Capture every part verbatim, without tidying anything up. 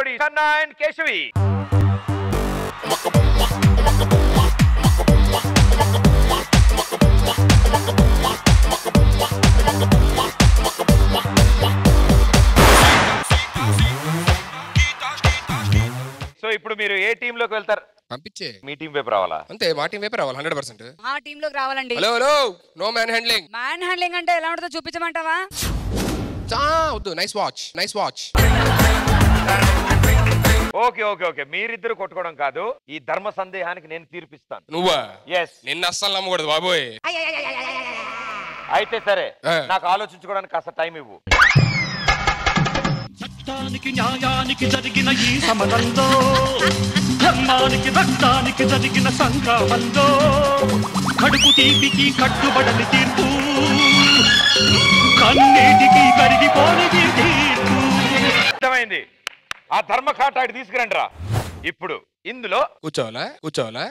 జోడి కన్నా and Keshavi. So ఇప్పుడు మీరు ఏ టీమ్ లోకి వెళ్తారు? పంపించే మీ టీం వైపు రావాలా? అంతే, మా టీం వైపు రావాలి హండ్రెడ్ పర్సెంట్. మా టీమ్ లోకి రావాలండి. Hello hello no manhandling. Manhandling అంటే ఎలా ఉంటుందో చూపించమంటావా? వద్దు, nice watch nice watch. Okay okay okay మీరిద్దరు కొట్టుకోవడం కాదు, ఈ ధర్మ సందేహానికి నేను తీర్పిస్తాను. నువ్వా? ఎస్. నిన్న అస్సలు నమ్మకూడదు బాబోయ్. అయితే సరే, నాకు ఆలోచించుకోవడానికి కాస్త టైం ఇవ్వు. సత్యానికి న్యాయానికి జరిగిన ఈ సమరంలో, ధర్మానికి రక్తానికి జరిగిన సంగ్రామంలో, కడుపు తీపికి కట్టుబడని తీర్పు, కన్నీటికి కరిగిపోనిది తీర్పు. అర్థమైంది. ఆ ధర్మ కాటాడి తీసుకురండి రా. ఇప్పుడు ఇందులో కూర్చోవాలా కూర్చోవాలా?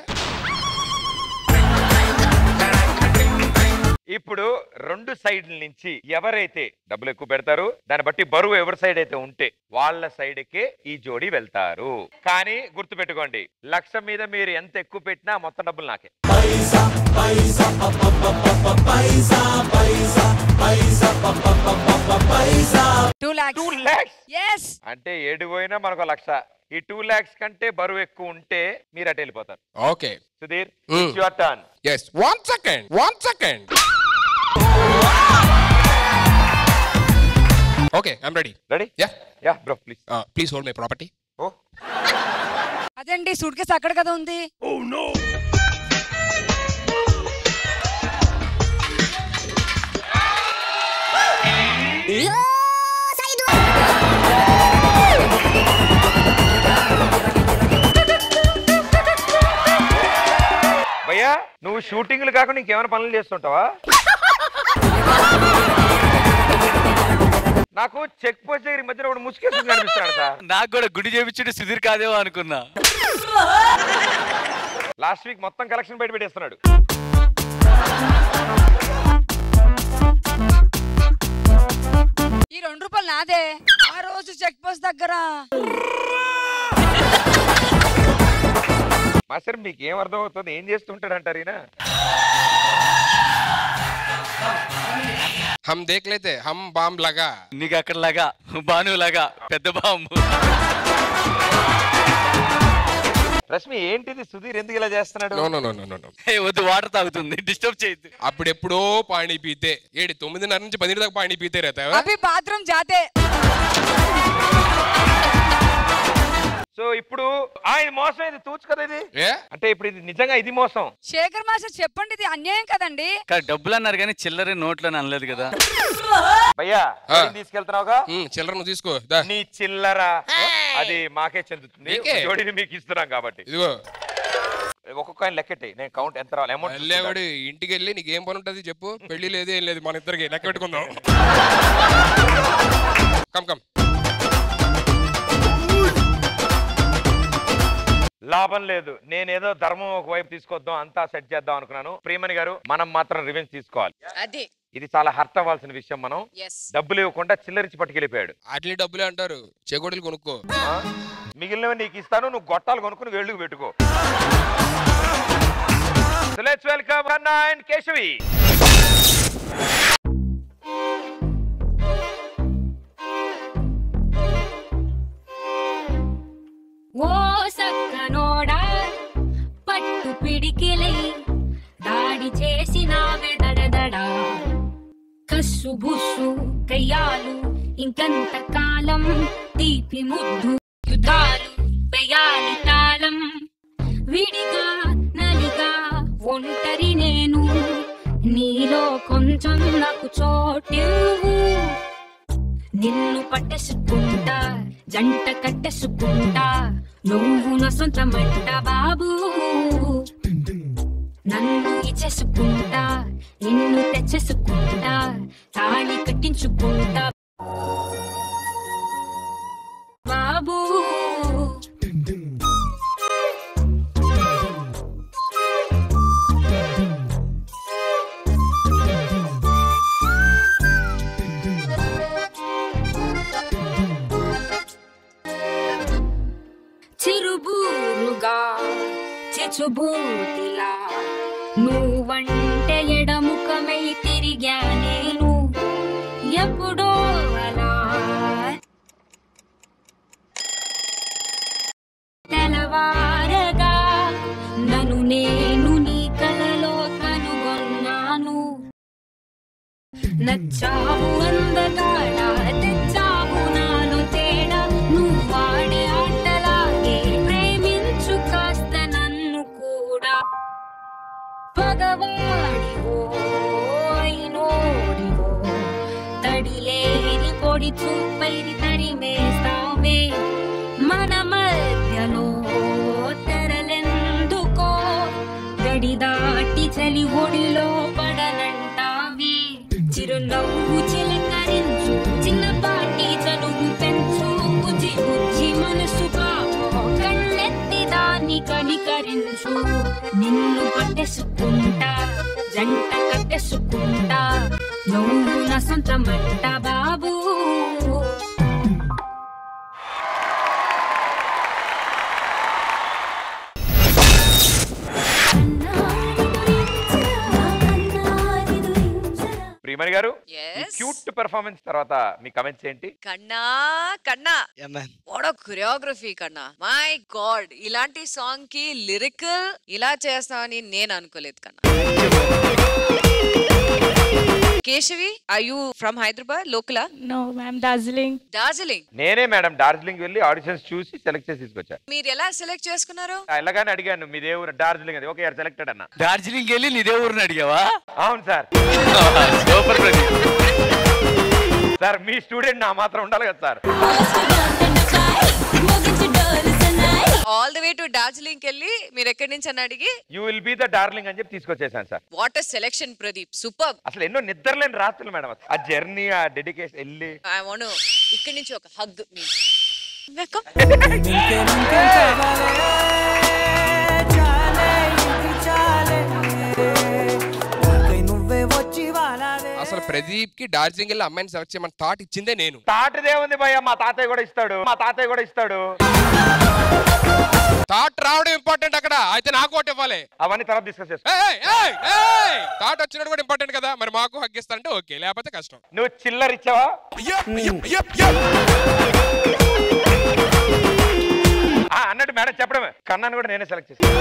ఇప్పుడు రెండు సైడ్ల నుంచి ఎవరైతే డబ్బులు ఎక్కువ పెడతారు, దాన్ని బట్టి బరువు ఎవరి సైడ్ అయితే ఉంటే వాళ్ళ సైడ్కే ఈ జోడీ వెళ్తారు. కానీ గుర్తు పెట్టుకోండి, లక్ష మీద మీరు ఎంత ఎక్కువ పెట్టినా మొత్తం డబ్బులు నాకే. అంటే ఏడు పోయినా మనకు లక్ష. ఈ టూ లాక్స్ కంటే బరువు ఎక్కువ ఉంటే మీరు అటు వెళ్ళిపోతారు. Okay Sudheer, it's your turn. yes one second one second okay I'm ready. ready yeah yeah bro please uh, please hold my property. oh అదేంటి సూట్ కేసు అక్కడ కదా ఉంది. oh no భయ్యా, నువ్వు షూటింగ్లు కాకుండా ఇంకేమైనా పనులు చేస్తుంటావా? నాకు చెక్ పోస్ట్ దగ్గర మధ్యలో ఒకటి ముసుకేసుకుని కనిపిస్తున్నాడు సార్. నాకు కూడా గుడి చేపించుడు సుధీర్ కాదేమో అనుకున్నా. లాస్ట్ వీక్ మొత్తం కలెక్షన్ బయట పెట్టేస్తున్నాడు. ఈ రెండు రూపాయలు నాదే. ఆ రోజు చెక్ పోస్ట్ దగ్గర మాస్టర్ మీకు ఏం అర్థం అవుతుంది? ఏం చేస్తుంటాడు అంటారు ఈయన? हम देख लेते हम बाम लगा. నీకు అక్కడ లాగా బాను లాగా పెద్ద బాంబు. రష్మి ఏంటిది? సుధీర్ ఎందుకు ఇలా చేస్తున్నాడు? no no no no no no వద్దు, వాటర్ తాగుతుంది, డిస్టర్బ్ చేయొద్దు. అప్పుడెప్పుడో పానీ పీతే ఏడు తొమ్మిదిన్నర నుంచి పది దాకా పానీ పీతే రేతావా? అభి బాత్రూమ్ జాతే. సో ఇప్పుడు ఆ ఇది మోసం, ఇది తూచు కదా ఇది. ఏ అంటే ఇప్పుడు ఇది నిజంగా ఇది మోసం. శేఖర్ మాస్టర్ చెప్పండి, ఇది అన్యాయం కదండి. డబ్బులు అన్నారు కానీ చిల్లర నోట్లు అని అనలేదు కదా. భయ్యా తీసుకెళ్తున్నావుగా, చిల్లర నువ్వు తీసుకో. నీ చిల్లర అది మాకే చెందుతుంది, జోడిని మీకు ఇస్తున్నాం కాబట్టి. ఇదిగో ఒక్కొక్క లెక్కెట్టి నేను కౌంట్ ఎంత రావాలి అమౌంట్. ఇంటికి వెళ్ళి నీకు ఏం పని ఉంటుంది చెప్పు. పెళ్లి లేదు ఏం లేదు, మన ఇద్దరికి లెక్క పెట్టుకుందాం. Come come. లాభం లేదు, నేనేదో ధర్మం ఒకవైపు తీసుకొద్దాం, అంతా సెట్ చేద్దాం అనుకున్నాను. ప్రియమణి గారు, మనం మాత్రం రివెంజ్ తీసుకోవాలి. అది ఇది చాలా హర్ట్ అవ్వాల్సిన విషయం. మనం డబ్బులు ఇవ్వకుండా చిల్లరించి పట్టుకెళ్ళిపోయాడు. అట్లీ డబ్బులే అంటారు, చెగోడీలు కొనుక్కో. మిగిలినవి నీకు ఇస్తాను, నువ్వు గొట్టాలు కొనుక్కుని వేళ్ళకి పెట్టుకో. So let's welcome Kanna and Keshavi. ఓ సక్కనోడా పట్టు పిడికిలై దాడి చేసినావే దడదడా, కస్సు బుస్సు కయ్యాలు ఇంకంత కాలం, తీపి ముద్దు యుద్ధాలు పెయాలి తాళం, విడిగా నలిగా ఒంటరి నేను, నీలో కొంచెం నాకు చోటివ్వు, నిన్ను పట్టేసుకుంటా జంట కట్టేసుకుంటా, నువ్వు నా సొంతమంట బాబు, నన్ను ఇచ్చేసుకుంటా నిన్ను తెచ్చేసుకుంటా, తాళి కట్టించుకుంటా బాబు. విషభూతిలా నువ్వంటే ఎడముఖమై తిరిగా నేను ఎప్పుడో అలా తెలవారగా నన్ను నేను నీ కలలో కనుగొన్నాను నచ్చావు అందగాడా తెచ్చావు నాలో తేడా నువ్వు వాడే ఆటలాగే ప్రేమించు కాస్త నన్ను కూడా పగవాడివో అయినోడివో తడిలేని పొడి చూపైని తరిమేస్తావే మన మధ్యలో తెరలెందుకో గడి దాటి చలి ఒడిలో పడనంటావి చిరునవ్వు చిలకరించు చిన్నపాటి చనువు పెంచు బుజ్జి బుజ్జి మనసు కాపో కళ్ళెత్తి దాన్ని కనికరించు నిన్ను పట్టేసుకుంటా జంట కట్టేసుకుంటా నువ్వు నా సొంతమంట బాబు ప్రియమణి గారు Yes. క్యూట్ పెర్ఫార్మెన్స్ తర్వాత మీ కమెంట్స్ ఏంటి? కన్నా కన్నా వాట్ కొరియోగ్రఫీ కన్నా మై గాడ్ ఇలాంటి సాంగ్ కి లిరికల్ ఇలా చేస్తామని నేను అనుకోలేదు కన్నా Keshavi are you from Hyderabad లోకలా No, ma'am, dazzling. డార్జిలింగ్ నేనే మేడం డార్జిలింగ్ వెళ్ళి ఆడిషన్స్ చూసి సెలెక్ట్ చేసి తీసుకొచ్చా. మీరు ఎలా సెలెక్ట్ చేసుకున్నారు ఎలాగానే అడిగాను మీదే ఊరు డార్జిలింగ్ అది ఓకే సెలెక్టెడ్ అన్న. డార్జిలింగ్ వెళ్ళి నీదే ఊరిని అడిగావా? అవును సార్. సూపర్ ప్రదీప్. సార్ మీ స్టూడెంట్ నా మాత్రం ఉండాలి కదా sir. All the way to Darjeeling వెళ్ళి మీరు ఎక్కడి నుంచి అని అడిగి you will be the darling అని చెప్పి తీసుకొచ్చేసాను sir. What a selection Pradeep super. అసలు ఎన్నో నిద్రలేని రాత్రులు మేడం ఆ జర్నీ ఆ డెడికేషన్ వెళ్ళి ఐ వాంట్ ఇక్కడి నుంచి ఒక హగ్ మీ అసలు ప్రదీప్ కి డార్జిలింగ్ వెళ్ళి అమ్మాయిని సెలెక్ట్ చేయమని థాట్ ఇచ్చిందే నేను. తాటదే ఉంది భయ్య మా తాతయ్య కూడా ఇస్తాడు మా తాతయ్య కూడా ఇస్తాడు. థాట్ రావడం ఇంపార్టెంట్ అక్కడ, అయితే నాకు ఒకటి ఇవ్వాలి. అవన్నీ తర్వాత డిస్కస్ చేసుకో. థాట్ వచ్చినట్టు కూడా ఇంపార్టెంట్ కదా, మరి మాకు హగ్గిస్తానంటే ఓకే, లేకపోతే కష్టం. నువ్వు చిల్లర ఇచ్చావా? అన్నట్టు మేడం చెప్పడమే కన్నాను కూడా నేనే సెలెక్ట్ చేస్తాను.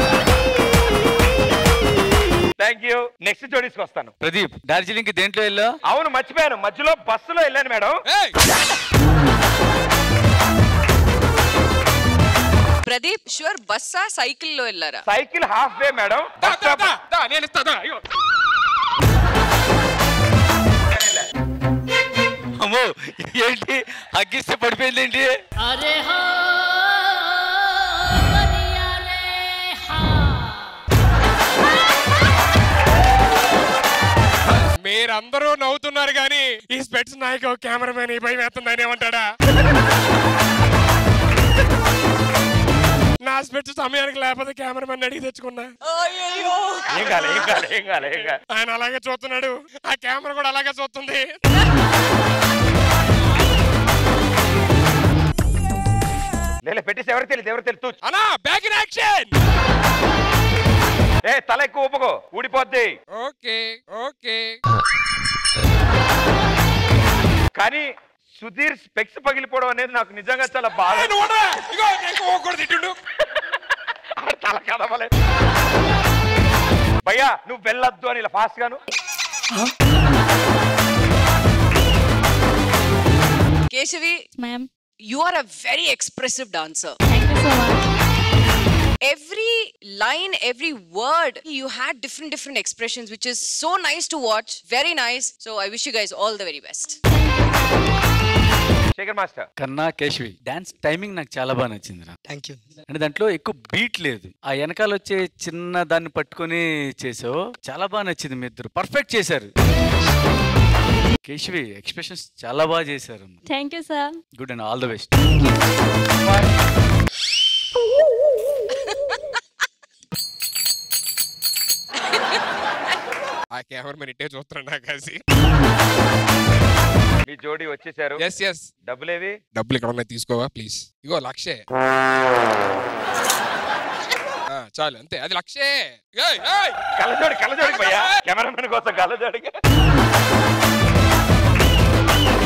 Thank you. నెక్స్ట్ జోడీస్కి వస్తాను. ప్రదీప్ డార్జిలింగ్ కి దేంట్లో వెళ్ళా? అవును మర్చిపోయాను, మధ్యలో బస్సులో వెళ్ళాను మేడం. ప్రదీప్ షూర్ బస్సా సైకిల్ లో వెళ్ళారా? Cycle half way madam. నేను ఇస్తా. అమ్మో ఏంటి హగ్గిస్తే పడిపోయింది ఏంటి? మీరందరూ నవ్వుతున్నారు కానీ ఈ స్పెట్స్ నాయకు కెమెరామెన్ ఈ భయం వేస్తుందని ఏమంటాడా? నా స్పెట్స్ సమయానికి లేకపోతే కెమెరామెన్ అడిగి తెచ్చుకున్నా. ఏం కాలే ఏం కాలే ఏం కాలే ఏం కాలే. ఆయన అలాగే చూస్తున్నాడు, ఆ కెమెరా కూడా అలాగే చూస్తుంది. లేలే పెట్టేసి ఎవరికి తెలియదు ఎవరికి తెలుసు. అన్నా బ్యాక్ ఇన్ యాక్షన్. ఏ తల ఎక్కువ ఊపుకో ఊడిపోద్ది. Okay okay. కానీ సుధీర్ స్పెక్స్ పగిలిపోవడం అనేది నాకు నిజంగా చాలా బాగా. తల కదవలే భయ్యా నువ్వు వెళ్ళొద్దు అని ఇలా ఫాస్ట్ గాను. Keshavi Ma'am, you are a very expressive dancer. thank you so much. Every line, every word, you had different different expressions, which is so nice to watch. Very nice. So I wish you guys all the very best. Shekhar master. కన్నా Keshavi dance timing నాకు చాలా బాగా నచ్చిందిరా. Thank you. అంటే దాంట్లో ఎక్కువ beat లేదు, ఆ వెనకాల వచ్చే చిన్న దాన్ని పట్టుకొని చేసావు, చాలా బాగా నచ్చింది. మీ ఇద్దరు పర్ఫెక్ట్ చేశారు. కేశవి ఎక్స్ప్రెషన్స్ చాలా బాగా చేశారు. Thank you, sir. Good and all the best. ఆ కెమెరా మరి ఇట్టే చూస్తున్నాడు నాకు కలిసి. మీ జోడీ వచ్చేసారు. Yes yes. డబ్బులేవి? డబ్బులు ఇక్కడ ఉన్నాయి తీసుకోవా ప్లీజ్. ఇగో లక్షే. చాలు అంతే అది లక్షే. ఏయ్, ఏయ్. కళ్ళజోడి కళ్ళజోడికి భయ్యా కెమెరామెన్ కోసం కళ్ళజోడికి